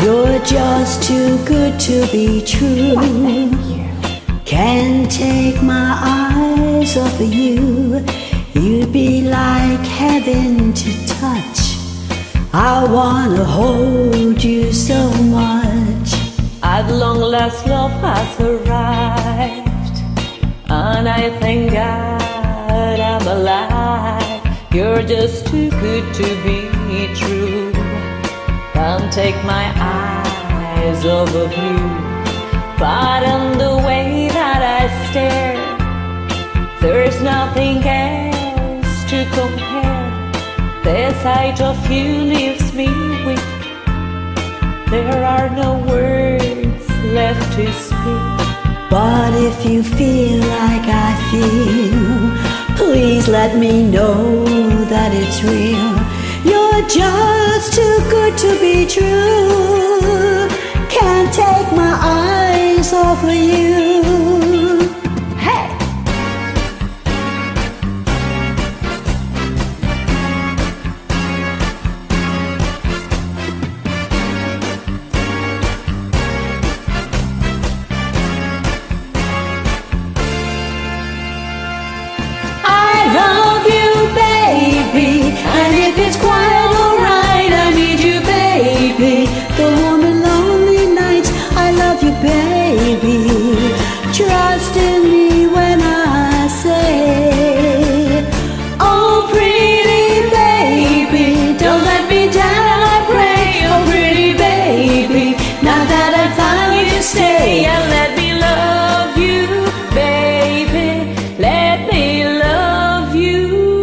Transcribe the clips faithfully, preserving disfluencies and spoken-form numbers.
You're just too good to be true. Can't take my eyes off of you. You'd be like heaven to touch. I wanna hold you so much. At long last love has arrived, and I thank God I'm alive. You're just too good to be true. Can't take my eyes off of you. Pardon the way that I stare, there's nothing else to compare. The sight of you leaves me weak. There are no words left to speak. But if you feel like I feel, please let me know that it's real. You're just too good to be true. Can't take my eyes off of you. Hey! I love you, baby, and if it's quite alright, I need you, baby. The warm and lonely nights, I love you, baby. Trust in me when I say, Oh, pretty baby, don't let me down, I pray. Oh, pretty baby, now that I found you, stay and let me love you, baby. Let me love you.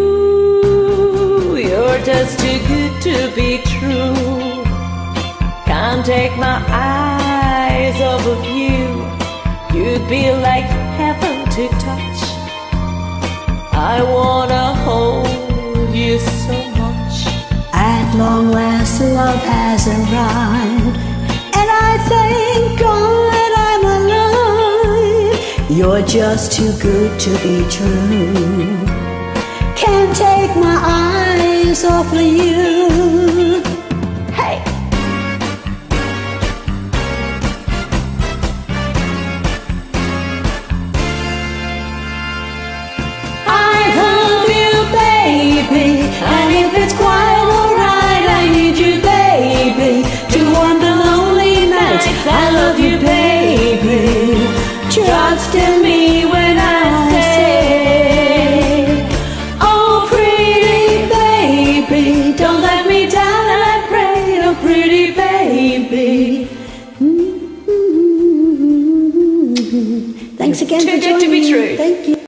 You're just too good to be true. Can't take my eyes off of you. You'd be like heaven to touch. I wanna hold you so much. at long last love has arrived, and I thank God I'm alive. You're just too good to be true. Can't take my eyes off of you. Hey! I love you, baby, and if it's quite alright, I need you, baby, to warm the lonely nights. I love you, baby. Trust in me when I say, oh, pretty baby, don't let me down, I pray. Oh, pretty baby. Thanks again Too for good joining to be me. true. Thank you.